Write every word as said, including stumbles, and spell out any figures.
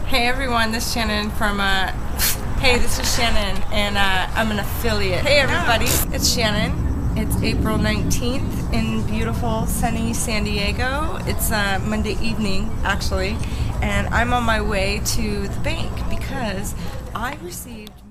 Hey everyone, this is Shannon from, uh, hey, this is Shannon, and uh, I'm an affiliate. Hey everybody, it's Shannon. It's April nineteenth in beautiful, sunny San Diego. It's uh, Monday evening, actually, and I'm on my way to the bank because I received